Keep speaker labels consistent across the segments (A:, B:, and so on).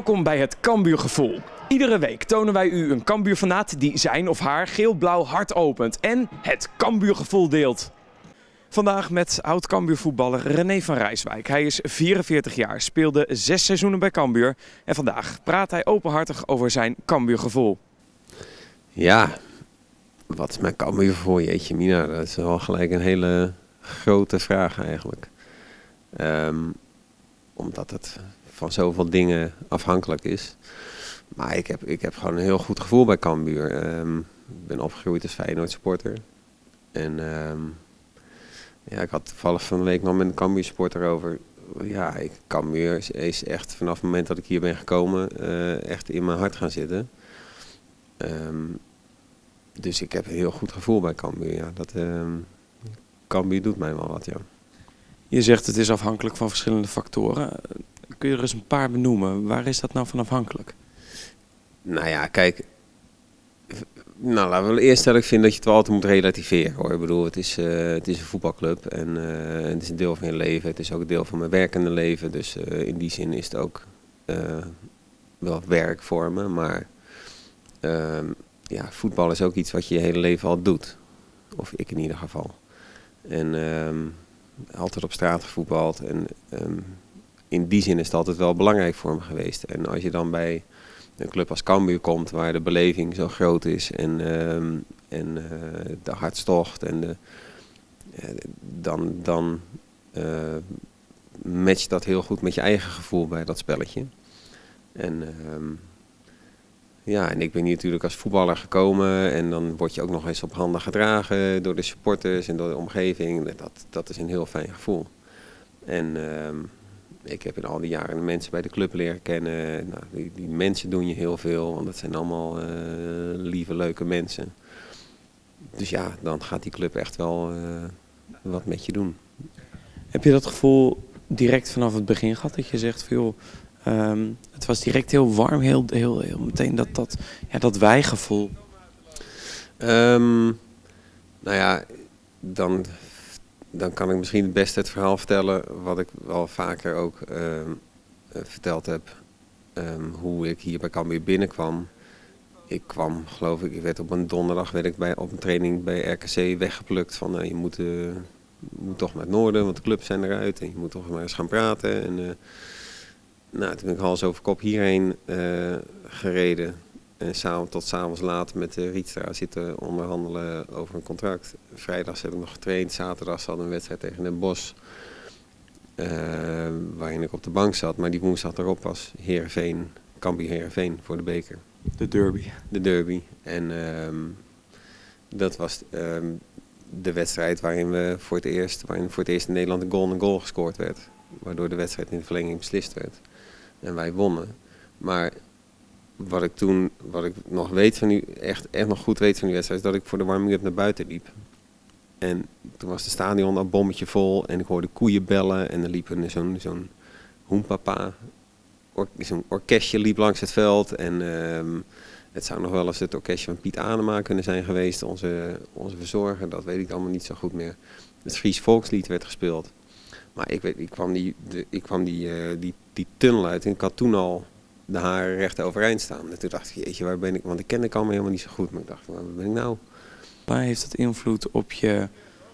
A: Welkom bij het Cambuurgevoel. Iedere week tonen wij u een Cambuurfanaat die zijn of haar geel-blauw hart opent en het Cambuurgevoel deelt. Vandaag met oud-Cambuurvoetballer René van Rijswijk. Hij is 44 jaar, speelde 6 seizoenen bij Cambuur en vandaag praat hij openhartig over zijn Cambuurgevoel.
B: Ja, wat is mijn Cambuurgevoel? Jeetje mina, dat is wel gelijk een hele grote vraag eigenlijk. Omdat het van zoveel dingen afhankelijk is. Maar ik heb gewoon een heel goed gevoel bij Cambuur. Ik ben opgegroeid als Feyenoord supporter. En ja, ik had toevallig van de week nog met een Cambuur supporter over. Ja, Cambuur is echt vanaf het moment dat ik hier ben gekomen echt in mijn hart gaan zitten. Dus ik heb een heel goed gevoel bij Cambuur. Ja. Cambuur doet mij wel wat, ja.
A: Je zegt het is afhankelijk van verschillende factoren. Kun je er eens een paar benoemen? Waar is dat nou van afhankelijk?
B: Nou ja, kijk. Nou, laten we eerst stellen, ik vind dat je het wel altijd moet relativeren, hoor. Ik bedoel, het is een voetbalclub en het is een deel van je leven. Het is ook een deel van mijn werkende leven. Dus in die zin is het ook wel werk voor me. Maar ja, voetbal is ook iets wat je je hele leven al doet. Of ik in ieder geval. En altijd op straat gevoetbald. En in die zin is het altijd wel belangrijk voor me geweest. En als je dan bij een club als Cambuur komt, waar de beleving zo groot is en de hartstocht, en dan matcht dat heel goed met je eigen gevoel bij dat spelletje. En ja, en ik ben hier natuurlijk als voetballer gekomen en dan word je ook nog eens op handen gedragen door de supporters en door de omgeving. Dat is een heel fijn gevoel. En ik heb in al die jaren de mensen bij de club leren kennen. Nou, die mensen doen je heel veel, want dat zijn allemaal lieve, leuke mensen. Dus ja, dan gaat die club echt wel wat met je doen.
A: Heb je dat gevoel direct vanaf het begin gehad? Dat je zegt van joh, het was direct heel warm, heel meteen dat wij-gevoel.
B: Nou ja, dan kan ik misschien het beste het verhaal vertellen wat ik wel vaker ook verteld heb. Hoe ik hier bij Cambuur binnenkwam. Ik werd op een donderdag op een training bij RKC weggeplukt van je moet toch naar het noorden, want de clubs zijn eruit en je moet toch maar eens gaan praten. En toen ben ik hals over kop hierheen gereden. En tot 's avonds laat met de Rietstra zitten onderhandelen over een contract. Vrijdag heb ik nog getraind, zaterdag hadden we een wedstrijd tegen Den Bosch. Waarin ik op de bank zat, maar die woensdag erop was Cambuur Heerenveen voor de beker.
A: De derby.
B: De derby. En dat was de wedstrijd waarin voor het eerst in Nederland een goal gescoord werd. Waardoor de wedstrijd in de verlenging beslist werd. En wij wonnen. Maar wat ik nog weet van echt nog goed weet van die wedstrijd, is dat ik voor de warming-up naar buiten liep. En toen was de stadion al bommetje vol en ik hoorde koeien bellen en er liep zo'n hoenpapa, zo'n orkestje liep langs het veld. En het zou nog wel eens het orkestje van Piet Adema kunnen zijn geweest, onze verzorger, dat weet ik allemaal niet zo goed meer. Het Fries volkslied werd gespeeld. Maar ik kwam die tunnel uit en ik had toen al de haren recht overeind staan. En toen dacht ik, jeetje, waar ben ik? Want ik kende Cambuur helemaal niet zo goed. Maar ik dacht, waar ben ik nou?
A: Waar heeft het invloed op je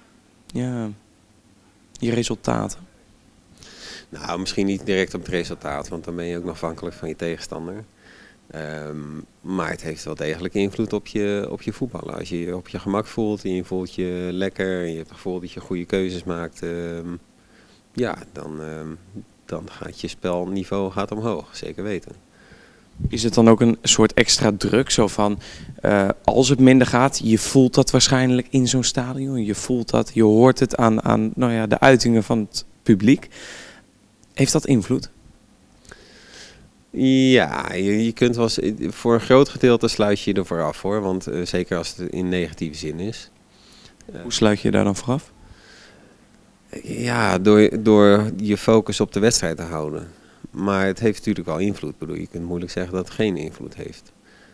A: resultaten?
B: Nou, misschien niet direct op het resultaat, want dan ben je ook nog afhankelijk van je tegenstander. Maar het heeft wel degelijk invloed op je voetballen. Als je je op je gemak voelt en je voelt je lekker en je hebt het gevoel dat je goede keuzes maakt, dan gaat je spelniveau omhoog, zeker weten.
A: Is het dan ook een soort extra druk? Zo van, als het minder gaat, je voelt dat waarschijnlijk in zo'n stadion. Je voelt dat, je hoort het aan de uitingen van het publiek. Heeft dat invloed?
B: Ja, je kunt wel eens, voor een groot gedeelte sluit je er vooraf, hoor. Want zeker als het in negatieve zin is.
A: Hoe sluit je daar dan vooraf?
B: Ja, door je focus op de wedstrijd te houden. Maar het heeft natuurlijk wel invloed. Ik bedoel, je kunt moeilijk zeggen dat het geen invloed heeft.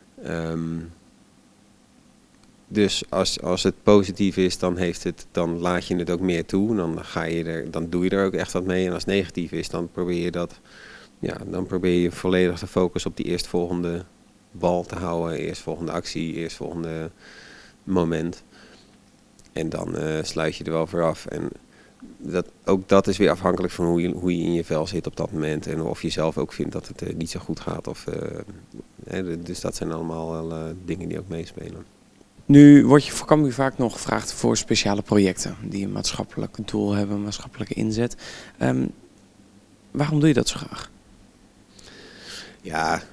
B: Dus als het positief is, dan laat je het ook meer toe. Dan doe je er ook echt wat mee. En als het negatief is, dan probeer je dat ja, dan probeer je volledig de focus op die eerstvolgende bal te houden. Eerstvolgende actie, eerstvolgende moment. En dan sluit je er wel voor af. En ook dat is weer afhankelijk van hoe je in je vel zit op dat moment. En of je zelf ook vindt dat het niet zo goed gaat. Dus dat zijn allemaal wel dingen die ook meespelen.
A: Nu word je voor Cambuur vaak nog gevraagd voor speciale projecten die een maatschappelijk doel hebben, een maatschappelijke inzet. Waarom doe je dat zo graag?
B: Ja,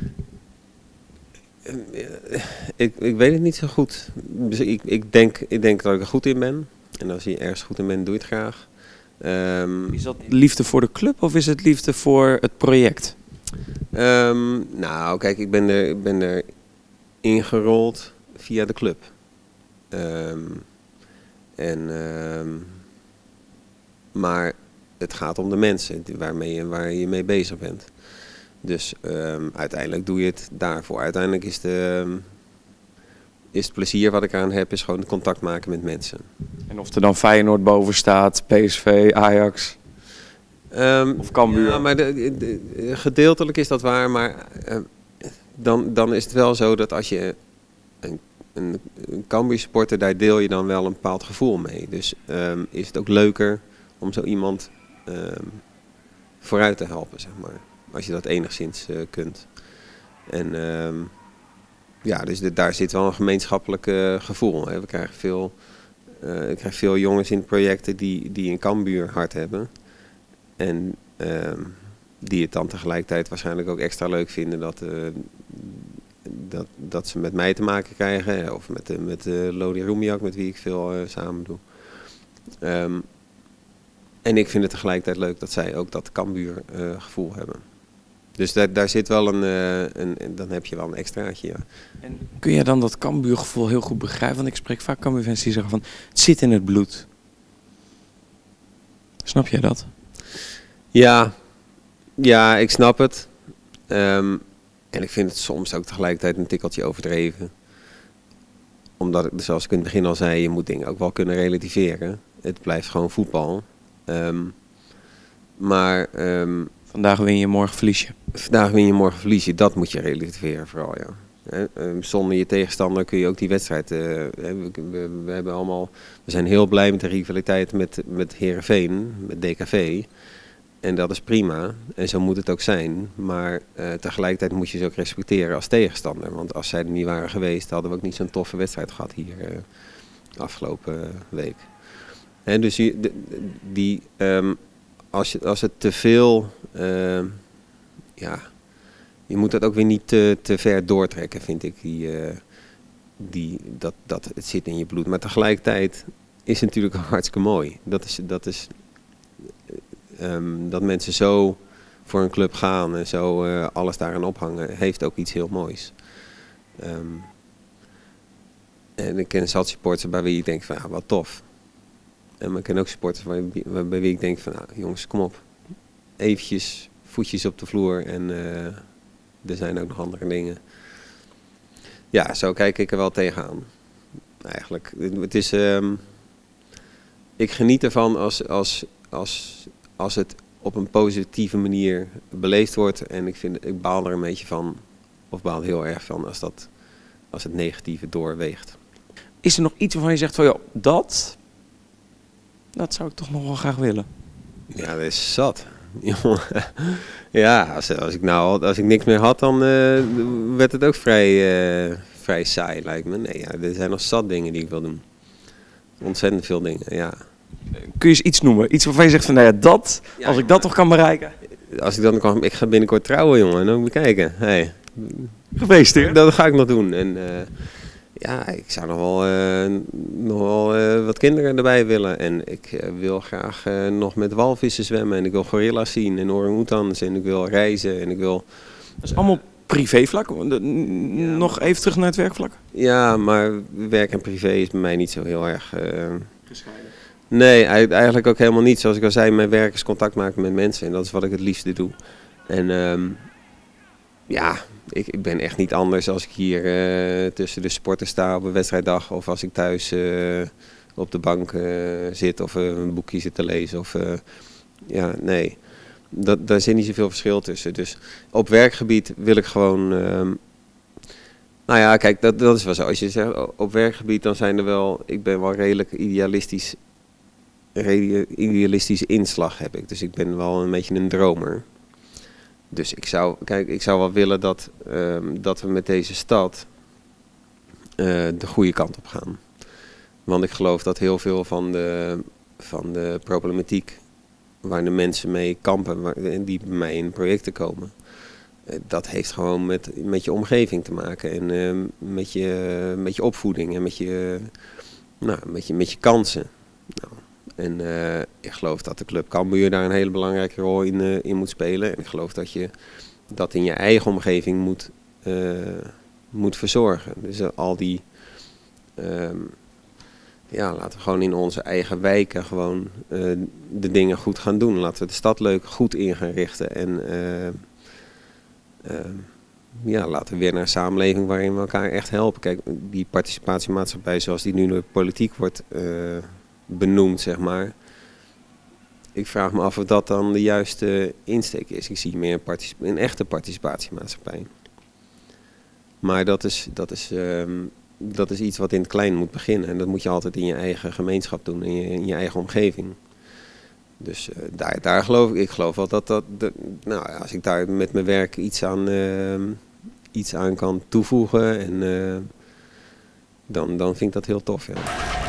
B: ik weet het niet zo goed. Dus ik denk dat ik er goed in ben. En als je ergens goed in bent, doe je het graag.
A: Is dat liefde voor de club of is het liefde voor het project?
B: Nou, kijk, ik ben er ingerold via de club. Maar het gaat om de mensen waar je mee bezig bent. Dus uiteindelijk doe je het daarvoor. Uiteindelijk is het plezier wat ik aan heb, is gewoon contact maken met mensen.
A: En of er dan Feyenoord boven staat, PSV, Ajax of Cambuur?
B: Ja, maar gedeeltelijk is dat waar, maar dan is het wel zo dat als je een Cambuur supporter, daar deel je dan wel een bepaald gevoel mee. Dus is het ook leuker om zo iemand vooruit te helpen, zeg maar. Als je dat enigszins kunt. En ja, dus daar zit wel een gemeenschappelijk gevoel. Hè. Ik krijg veel jongens in projecten die een Cambuur hart hebben. En die het dan tegelijkertijd waarschijnlijk ook extra leuk vinden dat ze met mij te maken krijgen. Hè, of met Lodi Roemiak, met wie ik veel samen doe. En ik vind het tegelijkertijd leuk dat zij ook dat Cambuur gevoel hebben. Dus daar zit wel dan heb je wel een extraatje, ja.
A: En kun je dan dat Cambuurgevoel heel goed begrijpen? Want ik spreek vaak Cambuurfans die zeggen van, het zit in het bloed. Snap jij dat?
B: Ja, ik snap het. En ik vind het soms ook tegelijkertijd een tikkeltje overdreven. Omdat, zoals ik in het begin al zei, je moet dingen ook wel kunnen relativeren. Het blijft gewoon voetbal.
A: Vandaag win je, morgen verlies je.
B: Vandaag win je, morgen verlies je. Dat moet je relativeren vooral, ja. Zonder je tegenstander kun je ook die wedstrijd... We zijn heel blij met de rivaliteit met Heerenveen, met DKV. En dat is prima. En zo moet het ook zijn. Maar tegelijkertijd moet je ze ook respecteren als tegenstander. Want als zij er niet waren geweest, hadden we ook niet zo'n toffe wedstrijd gehad hier afgelopen week. Dus als het te veel... je moet dat ook weer niet te ver doortrekken, vind ik. Dat het zit in je bloed. Maar tegelijkertijd is het natuurlijk hartstikke mooi. Dat mensen zo voor een club gaan en zo alles daaraan ophangen, heeft ook iets heel moois. En ik ken zat supporters bij wie ik denk van, ja, wat tof. En ik ken ook supporters bij wie ik denk van, nou, jongens, kom op. Eventjes voetjes op de vloer en er zijn ook nog andere dingen. Ja, zo kijk ik er wel tegenaan. Eigenlijk. Het is, ik geniet ervan als het op een positieve manier beleefd wordt. En ik baal er een beetje van, of baal heel erg van, als het negatieve doorweegt.
A: Is er nog iets waarvan je zegt van, joh, dat zou ik toch nog wel graag willen?
B: Ja, dat is zat. Ja, als ik niks meer had, dan werd het ook vrij saai, lijkt me. Nee, ja, er zijn nog zat dingen die ik wil doen. Ontzettend veel dingen, ja.
A: Kun je eens iets noemen? Iets waarvan je zegt van, nou ja, als ik dat toch kan bereiken?
B: Ik ga binnenkort trouwen, jongen. En dan moet je kijken. Hey.
A: Gefeliciteerd.
B: Dat ga ik nog doen. En ja, ik zou nog wel wat kinderen erbij willen. En ik wil graag nog met walvissen zwemmen. En ik wil gorilla's zien en orang-oetans. En ik wil reizen. En ik wil...
A: Dat is allemaal privévlak? Nog even terug naar het werkvlak?
B: Ja, maar werk en privé is bij mij niet zo heel erg... gescheiden? Nee, eigenlijk ook helemaal niet. Zoals ik al zei, mijn werk is contact maken met mensen. En dat is wat ik het liefste doe. En ja... Ik ben echt niet anders als ik hier tussen de sporters sta op een wedstrijddag. Of als ik thuis op de bank zit of een boekje zit te lezen. Ja, nee. daar zit niet zoveel verschil tussen. Dus op werkgebied wil ik gewoon... nou ja, kijk, dat is wel zo. Als je zegt op werkgebied, dan zijn er wel... Ik ben wel redelijk idealistische inslag heb ik. Dus ik ben wel een beetje een dromer. Dus ik zou wel willen dat we met deze stad de goede kant op gaan. Want ik geloof dat heel veel van de problematiek waar de mensen mee kampen, die bij mij in projecten komen, dat heeft gewoon met je omgeving te maken en met je opvoeding en met je kansen. Nou, en ik geloof dat de Club Cambuur daar een hele belangrijke rol in moet spelen. En ik geloof dat je dat in je eigen omgeving moet verzorgen. Dus al die... laten we gewoon in onze eigen wijken gewoon de dingen goed gaan doen. Laten we de stad goed in gaan richten. En laten we weer naar een samenleving waarin we elkaar echt helpen. Kijk, die participatiemaatschappij zoals die nu door de politiek wordt benoemd, zeg maar. Ik vraag me af of dat dan de juiste insteek is. Ik zie meer een echte participatiemaatschappij. Maar dat is iets wat in het klein moet beginnen. En dat moet je altijd in je eigen gemeenschap doen, in je eigen omgeving. Dus daar geloof ik geloof wel als ik daar met mijn werk iets aan kan toevoegen, dan vind ik dat heel tof. Ja.